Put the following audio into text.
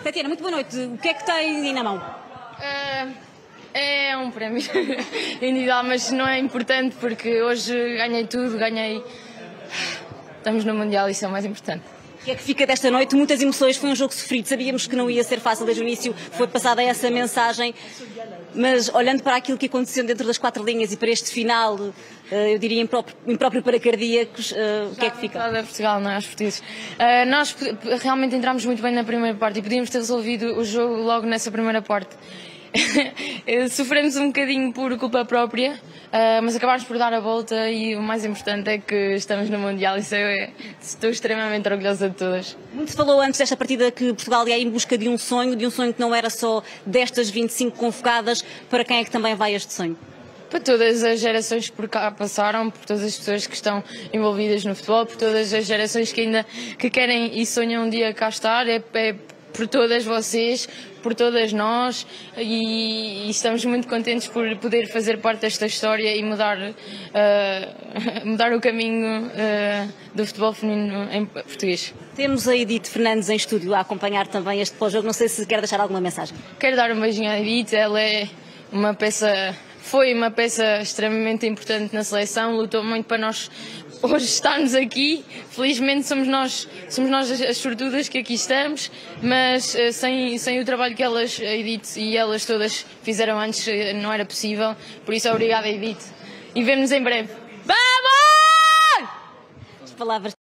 Tatiana, muito boa noite. O que é que tem na mão? É um prémio individual, mas não é importante porque hoje ganhei tudo, Estamos no Mundial, isso é o mais importante. O que é que fica desta noite? Muitas emoções, foi um jogo sofrido, sabíamos que não ia ser fácil desde o início, foi passada essa mensagem, mas olhando para aquilo que aconteceu dentro das quatro linhas e para este final, eu diria impróprio para cardíacos, o que é que fica? A Portugal, não é? Aos portugueses. Nós realmente entramos muito bem na primeira parte e podíamos ter resolvido o jogo logo nessa primeira parte. Sofremos um bocadinho por culpa própria, mas acabámos por dar a volta e o mais importante é que estamos no Mundial. Estou extremamente orgulhosa de todas. Muito se falou antes desta partida que Portugal ia em busca de um sonho que não era só destas 25 convocadas. Para quem é que também vai este sonho? Para todas as gerações que por cá passaram, por todas as pessoas que estão envolvidas no futebol, por todas as gerações que ainda querem e sonham um dia cá estar, é por todas vocês, por todas nós, e estamos muito contentes por poder fazer parte desta história e mudar o caminho do futebol feminino em português. Temos a Edith Fernandes em estúdio a acompanhar também este pós-jogo, não sei se quer deixar alguma mensagem. Quero dar um beijinho à Edith, ela foi uma peça extremamente importante na seleção, lutou muito para nós hoje estarmos aqui. Felizmente somos nós as sortudas que aqui estamos, mas sem o trabalho que a Edith e elas todas fizeram antes não era possível. Por isso, obrigada, Edith, e vemo-nos em breve. Vamos! As palavras